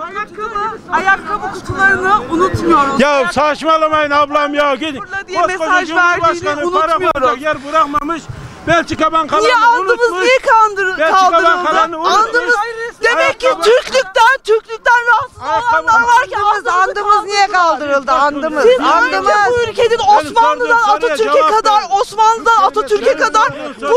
Ayakkabı kutularını unutmuyoruz. Ya saçmalamayın ablam ya. Gidin. Diye mesaj verdiğini unutmuyoruz. Yer bırakmamış. Belçika bankalarını niye andımız niye kaldırıldı? Andımız demek ki Türklükten rahatsız olanlar var ki andımız niye kaldırıldı? Andımız. Siz önce bu ülkenin Osmanlı'dan Atatürk'e kadar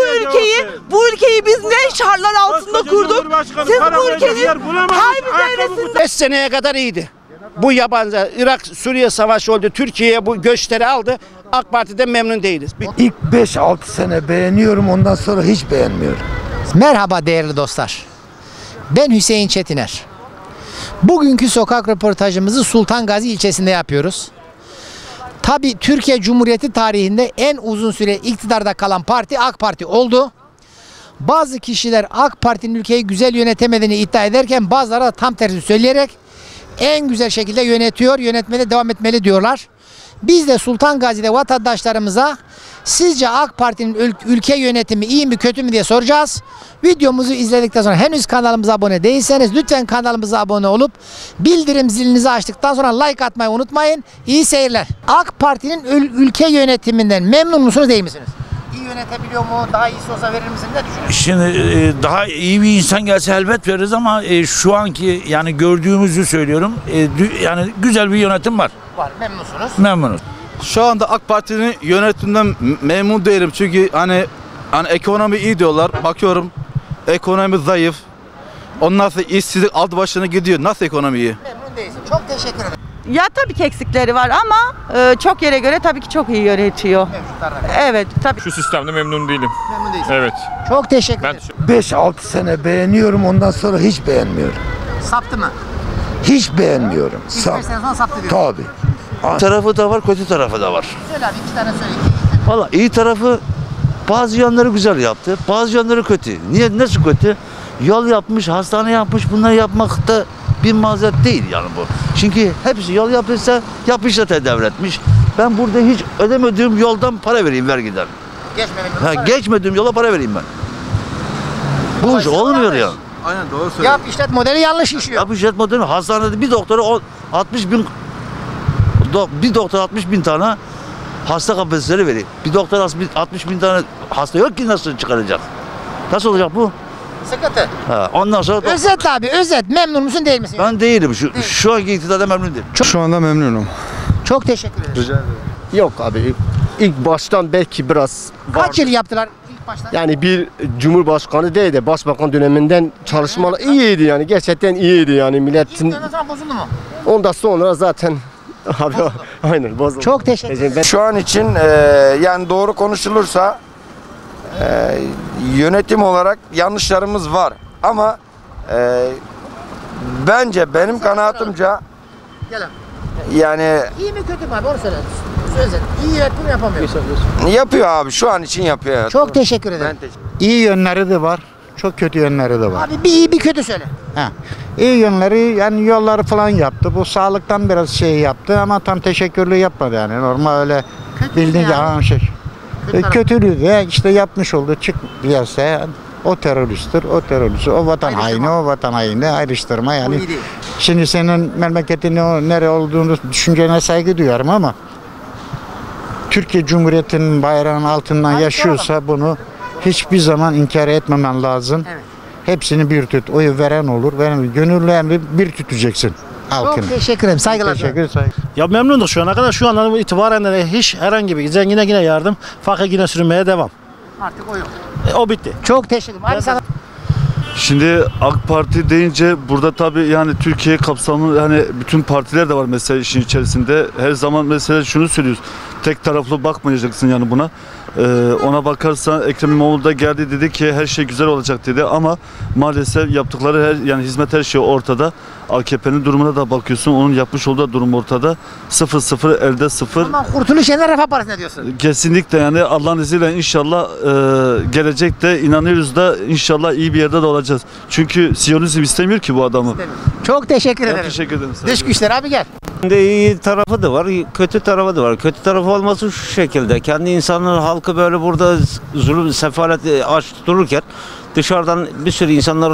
bu ülkeyi biz ne şartlar altında kurduk? Siz bu ülkenin her bir devletinde 5 seneye kadar iyiydi. Bu yabancı Irak-Suriye savaşı oldu. Türkiye'ye bu göçleri aldı. AK Parti'den memnun değiliz. İlk 5-6 sene beğeniyorum, ondan sonra hiç beğenmiyorum. Merhaba değerli dostlar. Ben Hüseyin Çetiner. Bugünkü sokak röportajımızı Sultan Gazi ilçesinde yapıyoruz. Tabii Türkiye Cumhuriyeti tarihinde en uzun süre iktidarda kalan parti AK Parti oldu. Bazı kişiler AK Parti'nin ülkeyi güzel yönetemediğini iddia ederken bazıları da tam tersi söyleyerek en güzel şekilde yönetiyor, yönetmede devam etmeli diyorlar. Biz de Sultan Gazi'de vatandaşlarımıza sizce AK Parti'nin ülke yönetimi iyi mi kötü mü diye soracağız. Videomuzu izledikten sonra henüz kanalımıza abone değilseniz lütfen kanalımıza abone olup bildirim zilinizi açtıktan sonra like atmayı unutmayın. İyi seyirler. AK Parti'nin ülke yönetiminden memnun musunuz değil misiniz? İyi yönetebiliyor mu? Daha iyisi olsa verir misiniz? Ne düşünüyorsunuz? Şimdi daha iyi bir insan gelse elbet veririz ama şu anki yani gördüğümüzü söylüyorum. Yani güzel bir yönetim var. Var. Memnunsunuz. Memnunuz. Şu anda AK Parti'nin yönetiminden memnun değilim çünkü hani ekonomi iyi diyorlar. Bakıyorum ekonomi zayıf. Ondan sonra işsizlik aldı başına gidiyor. Nasıl ekonomi iyi? Memnun değilsin. Çok teşekkür ederim. Ya tabii ki eksikleri var ama çok yere göre tabii ki çok iyi yönetiyor. Evet tabii. Şu sistemde memnun değilim. Memnun değilsin. Evet. Çok teşekkür ederim. 5-6 sene beğeniyorum, ondan sonra hiç beğenmiyorum. Saptı mı? Hiç beğenmiyorum. İlk 5 sene sonra saptı diyor. Tabii. Tarafı da var, kötü tarafı da var. Söyle abi 2 tane söyle. Valla iyi tarafı bazı yanları güzel yaptı, bazı yanları kötü. Niye, nasıl kötü? Yol yapmış, hastane yapmış, bunları yapmak da bir mazeret değil yani bu. Çünkü hepsi yol yapıyorsa yapışla devretmiş. Ben burada hiç ödemediğim yoldan para vereyim vergiden. Geçmediğim yola para vereyim ben. Bu iş olmuyor ya. Aynen doğru söylüyorsun. Yap işlet modeli yanlış işliyor. Yap işlet modeli hastanede bir doktora 60 bin tane hasta kapasiteleri veriyor. Bir doktor 60 bin tane hasta yok ki nasıl çıkaracak? Nasıl olacak bu? Sıkıntı. Ondan sonra Özet abi özet. Memnun musun değil misin? ben değilim. Şu anki iktidarda memnun değilim. Şu anda memnunum. Çok teşekkür ederim. Yok abi. İlk baştan belki biraz Kaç yıl yaptılar ilk başta? yani bir cumhurbaşkanı değil de başbakan döneminden çalışmalar iyiydi yani. Gerçekten iyiydi yani milletin. Ondan sonra bozuldu mu? Ondan sonra zaten abi aynen bozuldu. Çok teşekkür ederim. Şu an için yani doğru konuşulursa yönetim olarak yanlışlarımız var ama bence benim kanaatimce yani İyi mi kötü mü abi onu söyle. Özet. İyi yönetim yapamıyor. yapıyor abi, şu an için yapıyor. Çok teşekkür ederim. İyi yönleri de var, çok kötü yönleri de var. Abi bir iyi bir kötü söyle. İyi yönleri yani yolları falan yaptı. Bu sağlıktan biraz şey yaptı ama tam teşekkürlü yapmadı yani. Normal öyle bildiğin yani. şey. Kötü Kötülüğü de işte yapmış oldu. Çık piyasaya o teröristtir, o terörist, o vatan haini, o vatan haini ayrıştırma yani. Şimdi senin memleketin nere olduğunu düşüncene saygı duyarım ama Türkiye Cumhuriyeti'nin bayrağının altından yaşıyorsa bunu hiçbir zaman inkar etmemen lazım. Evet. Hepsini bir tut. Oyu veren olur. Gönüllü emri bir tutacaksın halkını. Çok teşekkür ederim. Saygılar. Teşekkür. Ya memnunduk şu ana kadar. Şu andan itibaren de hiç herhangi bir zengine yine yardım, fakir yine sürünmeye devam. Artık o yok. O bitti. Çok teşekkür ederim. Abi sana Şimdi AK Parti deyince burada tabii yani Türkiye kapsamlı yani bütün partiler de var mesela işin içerisinde. Her zaman mesela şunu söylüyoruz. Tek taraflı bakmayacaksın yani buna. Ona bakarsan Ekrem İmamoğlu da geldi dedi ki her şey güzel olacak dedi ama maalesef yaptıkları yani hizmet her şey ortada. AKP'nin durumuna da bakıyorsun, onun yapmış olduğu durum ortada. 0-0 elde 0. Ama Kurtuluş Yeniden Refah Partisi ne diyorsun? Kesinlikle yani Allah'ın izniyle inşallah gelecekte inanıyoruz da inşallah iyi bir yerde de olacağız. Çünkü Siyonizm istemiyor ki bu adamı. Çok teşekkür ederim. Teşekkür ederim. Dış güçler abi gel. İyi tarafı da var, kötü tarafı da var. Kötü tarafı olması şu şekilde. Kendi insanlar halkı böyle burada zulüm, sefalet aç dururken dışarıdan bir sürü insanları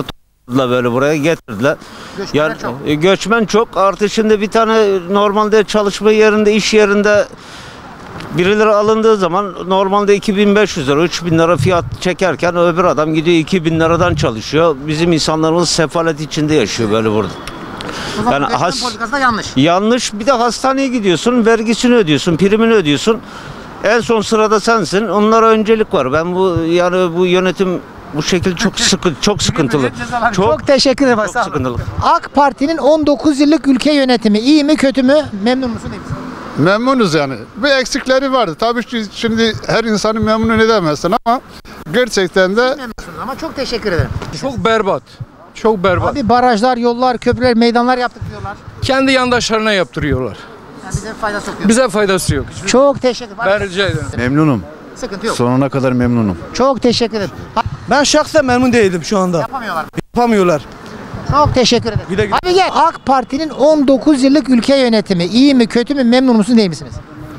böyle buraya getirdiler. Göçmenler çok. Göçmen çok. Artı şimdi bir tane normalde çalışma yerinde, iş yerinde birileri alındığı zaman normalde 2500 lira, 3000 lira fiyat çekerken öbür adam gidiyor 2000 liradan çalışıyor. Bizim insanlarımız sefalet içinde yaşıyor böyle burada. O zaman Yani göçmen politikası da yanlış. yanlış. Bir de hastaneye gidiyorsun, vergisini ödüyorsun, primini ödüyorsun. En son sırada sensin. Onlara öncelik var. Ben bu yönetim bu şekilde çok sıkıntılı. Çok teşekkür ederim. Çok sıkıntılı. AK Parti'nin 19 yıllık ülke yönetimi iyi mi kötü mü? Memnun musun değil misin? Memnunuz yani. Bir eksikleri vardı. Tabii ki şimdi her insanı memnun edemezsin ama gerçekten de Memnunsunuz ama çok teşekkür ederim. Çok berbat. Çok berbat. Abi barajlar, yollar, köprüler, meydanlar yaptık diyorlar. Kendi yandaşlarına yaptırıyorlar. Yani bize faydası yok. Bize faydası yok. Çok teşekkür ederim. Ben rica ederim. memnunum. Sıkıntı yok. Sonuna kadar memnunum. Çok teşekkür ederim. Ben şahsen memnun değilim şu anda. Yapamıyorlar. Çok teşekkür ederim. Güle güle. Abi gel. AK Parti'nin 19 yıllık ülke yönetimi iyi mi kötü mü memnun musun değil misiniz?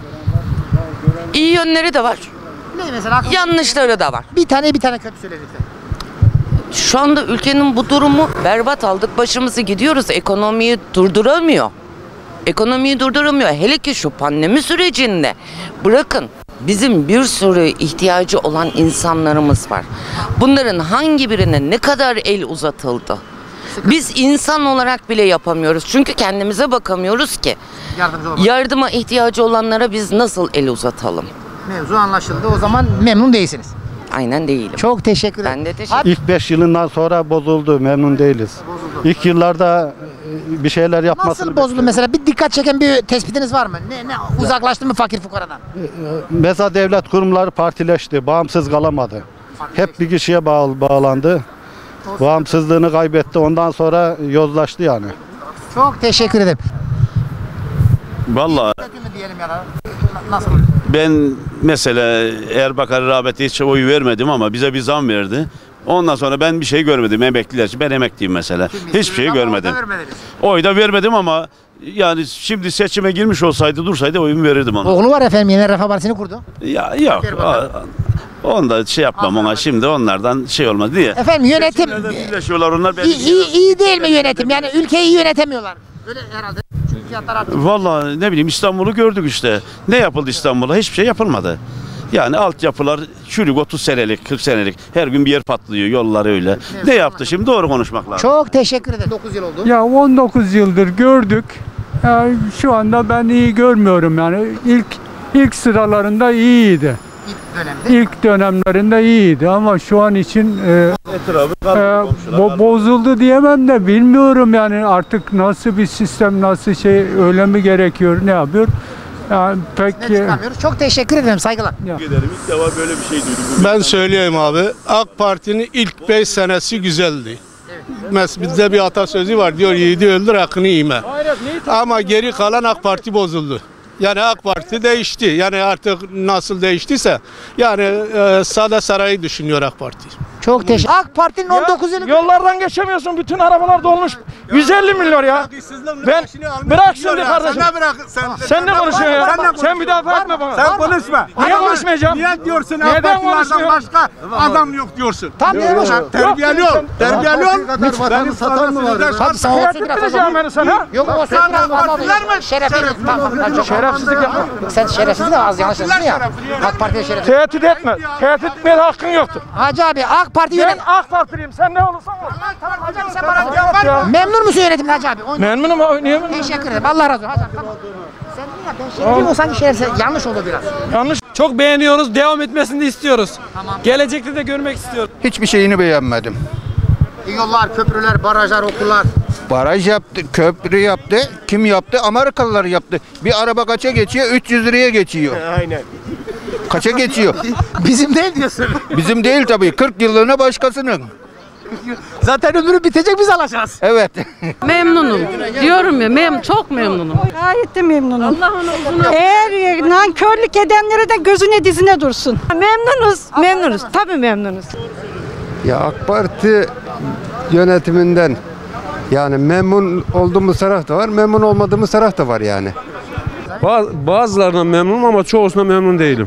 İyi yönleri de var. Ne mesela? Yanlışları da var. Bir tane kötü söyle lütfen. Şu anda ülkenin bu durumu berbat, aldık başımızı gidiyoruz. Ekonomiyi durduramıyor. Ekonomiyi durduramıyor. Hele ki şu pandemi sürecinde. Bırakın, bizim bir sürü ihtiyacı olan insanlarımız var. Bunların hangi birine ne kadar el uzatıldı? Biz insan olarak bile yapamıyoruz. Çünkü kendimize bakamıyoruz ki. Yardıma ihtiyacı olanlara biz nasıl el uzatalım? Mevzu anlaşıldı. O zaman memnun değilsiniz. Aynen değilim. Çok teşekkür ederim. Ben de teşekkür ederim. İlk 5 yılından sonra bozuldu. Memnun değiliz. İlk yıllarda bir şeyler yapmasını Nasıl bozuldu mesela? Bir dikkat çeken bir tespitiniz var mı? Ne uzaklaştı mı fakir fukaradan? Mesela devlet kurumları partileşti. Bağımsız kalamadı. Hep bir kişiye bağlandı. Bağımsızlığını kaybetti. Ondan sonra yozlaştı yani. Çok teşekkür ederim. Vallahi Kötü mü diyelim ya da nasıl? ben mesela Erbakan'a rağbete hiç oy vermedim ama bize bir zam verdi. Ondan sonra ben bir şey görmedim emekliler için. Ben emekliyim mesela. Hiçbir şey görmedim. Oy da vermedim ama yani şimdi seçime girmiş olsaydı dursaydı oyumu verirdim ona. Oğlu var efendim yine Refah Partisi'ni kurdu. Ya yok. Onda şey yapmam ona şimdi onlardan şey olmaz diye. Efendim yönetim Birleşiyorlar onlar. iyi değil mi yönetim? Yani ülkeyi iyi yönetemiyorlar. Öyle herhalde. Çünkü fiyatlar arttı. Vallahi ne bileyim İstanbul'u gördük işte. Ne yapıldı İstanbul'a? Hiçbir şey yapılmadı. Yani altyapılar çürük 30 senelik 40 senelik her gün bir yer patlıyor yollar öyle. Ne yaptı şimdi doğru konuşmak lazım. Çok teşekkür ederim. 9 yıl oldu. Ya 19 yıldır gördük. Ya şu anda ben iyi görmüyorum yani. İlk sıralarında iyiydi. İlk dönemlerinde iyiydi ama şu an için bozuldu diyemem de bilmiyorum yani artık nasıl bir sistem nasıl şey öyle mi gerekiyor ne yapıyor? Yani pek Çok teşekkür ederim saygılar. İlk defa böyle bir şey duydum. Ben söyleyeyim abi. AK Parti'nin ilk 5 senesi güzeldi. Mesela bizde bir atasözü var diyor yiğidi öldür hakkını yeme. Ama geri kalan AK Parti bozuldu. Yani AK Parti değişti. Yani artık nasıl değiştiyse yani Sade Saray'ı düşünüyor AK Parti. Çok teşekkür. AK Parti'nin 19 yıllık yollardan geçemiyorsun. Bütün arabalar dolmuş. 150 milyon ya. Ben bırak şimdi kardeşim. Sen ne konuşuyorsun ya? Sen müdafaa etme bana. Sen konuşma. Niye konuşmayacağım? Niye diyorsun AK Parti'lerden başka adam yok diyorsun. Tam ne boş? Terbiyeli ol. Terbiyeli ol. Vatanı satan mı var? Hadi sen Hayat ettireceğim beni sana. Yok o sen biraz partiler mi? Şerefsizlik yapma. Sen şerefsiz de az yanlış dedin ya. AK Parti'ye şerefsiz. Tehdit etme. Tehdit etmeye hakkın yoktur. Hacı abi AK Parti Ben yönet. AK Partiliyim. Sen ne olursan ol. Tamam hacı abi sen bana memnun musun yönetimden Hacı abi? Memnunum abi. Niye memnunum? Teşekkür ederim. Allah razı olsun. Hacı abi tamam. Sen niye ben şerefsizim o sanki şerefsiz. Yanlış oldu biraz. Yanlış. Çok beğeniyoruz. Devam etmesini de istiyoruz. Tamam. Gelecekte de görmek istiyoruz. Hiçbir şeyini beğenmedim. Yollar, köprüler, barajlar, okullar. Baraj yaptı, köprü yaptı. Kim yaptı? Amerikalılar yaptı. Bir araba kaça geçiyor? 300 liraya geçiyor. Aynen. Kaça geçiyor? Bizim değil diyorsun. Bizim değil tabii. 40 yıllığına başkasının. Zaten ömrü bitecek biz alacağız. Evet. Memnunum. Diyorum ya çok memnunum. Gayet de memnunum. Eğer nankörlük edenlere de gözüne dizine dursun. Memnunuz. Tabii memnunuz. Ya AK Parti yönetiminden yani memnun olduğumuz taraf da var, memnun olmadığımız taraf da var yani. Bazılarından memnunum ama çoğusuna memnun değilim.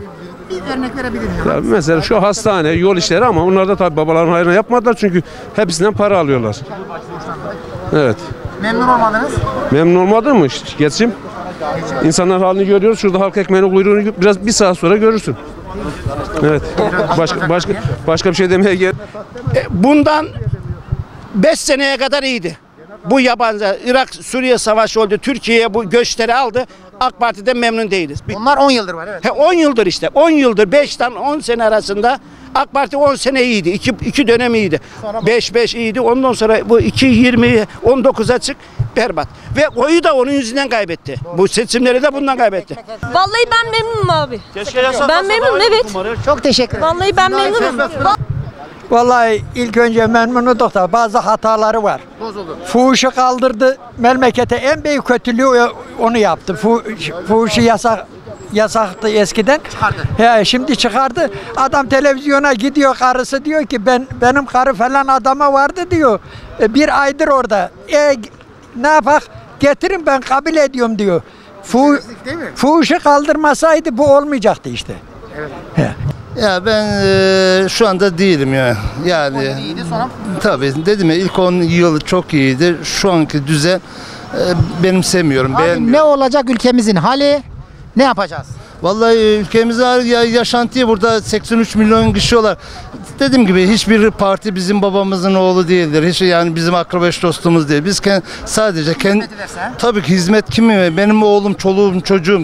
Bir örnek verebilir miyim? Ya mesela şu hastane, yol işleri ama onlar da tabii babaların hayrına yapmadılar çünkü hepsinden para alıyorlar. Evet. Memnun olmadınız. Memnun olmadın mı? Geçim. İnsanlar halini görüyoruz. Şurada halk ekmeğini kuyruğunu biraz bir saat sonra görürsün. Evet. Başka bir şey demeye gerek. Bundan 5 seneye kadar iyiydi. Bu yabancı Irak Suriye savaşı oldu. Türkiye'ye bu göçleri aldı. AK Parti'den memnun değiliz. Onlar 10 yıldır var, evet. 10 yıldır işte. 10 yıldır 5'ten 10 sene arasında AK Parti 10 sene iyiydi. 2 dönem iyiydi. 5 iyiydi. Ondan sonra bu 20'ye 19'a çık berbat. Ve oyu da onun yüzünden kaybetti. Bu seçimleri de bundan kaybetti. Vallahi ben memnunum abi. Ben memnunum, evet. Çok teşekkür ederim. Vallahi ben memnunum. Vallahi ilk önce memnunuduk da bazı hataları var. Bozuldu. Fuhuşu kaldırdı. Memlekete en büyük kötülüğü onu yaptı. Fuhuşu yasaktı eskiden. Çıkardı. Şimdi çıkardı. Adam televizyona gidiyor, karısı diyor ki benim karı falan adama vardı diyor. Bir aydır orada. Ne yapak? Getirin ben kabul ediyorum diyor. Fuhuşu kaldırmasaydı bu olmayacaktı işte. Evet. Ya ben şu anda değilim ya. Yani iyiydi, sonra... tabii dedim ya ilk 10 yıl çok iyiydi. Şu anki düzen benimsemiyorum. Abi ne olacak ülkemizin hali? Ne yapacağız? Vallahi ülkemizde yaşantıyı burada 83 milyon kişi olarak dediğim gibi hiçbir parti bizim babamızın oğlu değildir. Hiç yani bizim akrabaş dostumuz değil. Biz sadece tabii ki hizmet kimi? Benim oğlum, çoluğum, çocuğum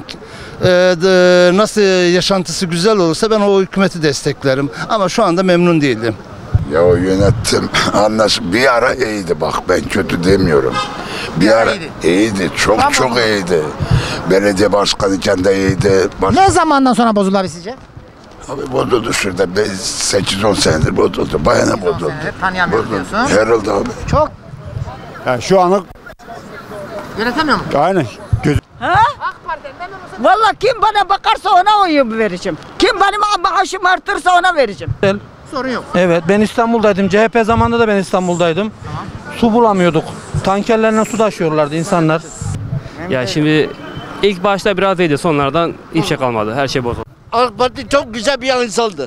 nasıl yaşantısı güzel olursa ben o hükümeti desteklerim. Ama şu anda memnun değilim. Ya o yönetim bir ara iyiydi, bak ben kötü demiyorum. Bir ara iyiydi, çok iyiydi. Belediye başkanıyken de iyiydi. Ne zamandan sonra bozuldu abi sizce? Abi bozuldu şurada 8-10 senedir bozuldu. Bayana bozuldu. Tanıyamıyorsun. Herhalde abi. Çok. Yani şu anlık yönetemiyor mu? aynen. Ha? Vallahi kim bana bakarsa ona oy vereceğim. Kim benim maaşımı artırsa ona vereceğim. Sorun yok. Evet, ben İstanbul'daydım. CHP zamanında da ben İstanbul'daydım. Tamam. Su bulamıyorduk. Tankerlerle su taşıyorlardı insanlar. Ya şimdi ilk başta biraz iyiydi, sonlardan hiçbir şey kalmadı. Her şey bozuldu. AK Parti çok güzel bir insandır.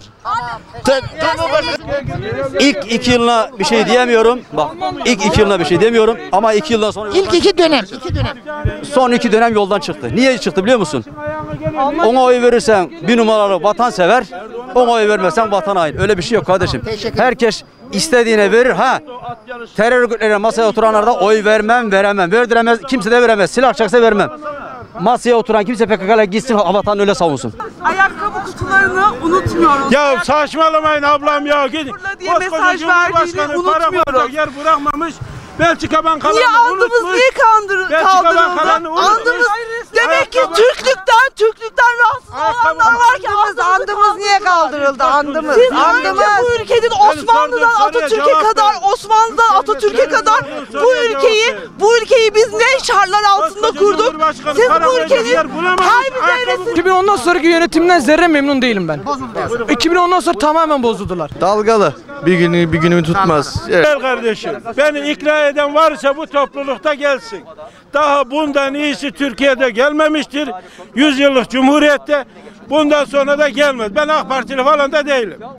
İlk 2 yılına bir şey diyemiyorum. Bak ilk 2 yılına bir şey demiyorum ama 2 yıldan sonra... İlk 2 dönem. Son 2 dönem yoldan çıktı. Niye çıktı biliyor musun? Ona oy verirsen bir numaralı vatansever, ona oy vermezsen vatan hain. Öyle bir şey yok kardeşim. Herkes istediğine verir. Terör örgütlerine masaya oturanlarda oy veremem. Verdiremez, kimse de veremez. Silah çaksa vermem. Masaya oturan kimse PKK'ya gitsin, vatanı öyle savunsun. Ayakkabı kutularını unutmuyoruz. Ya saçmalamayın ablam ya. Gidin. Diye mesaj verdiğini unutmuyoruz. Yer bırakmamış. Belçika bankalarını niye andımız niye kaldırıldı? Andımız demek ki Türklükten rahatsız olanlar var ki andımız niye kaldırıldı? Andımız. Bu ülkenin Osmanlı'dan Atatürk'e kadar bu ülkeyi biz ne şartlar altında kurduk? Siz bu ülkenin her bir devletini... 2010'dan sonraki yönetimden zerre memnun değilim ben. 2010'dan sonra tamamen bozuldular. Dalgalı. Bir günümü tutmaz. Gel kardeşim. Beni ikna eden varsa bu toplulukta gelsin. Daha bundan iyisi Türkiye'de gelmemiştir. 100 yıllık Cumhuriyet'te bundan sonra da gelmez. Ben AK Partili falan da değilim.